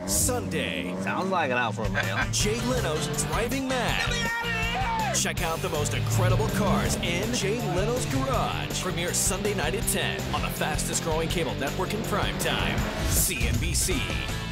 Sunday. Sounds like an Alfa Romeo. Jay Leno's Driving Mad. Check out the most incredible cars in Jay Leno's Garage. Premiere Sunday night at 10 on the fastest growing cable network in prime time, CNBC.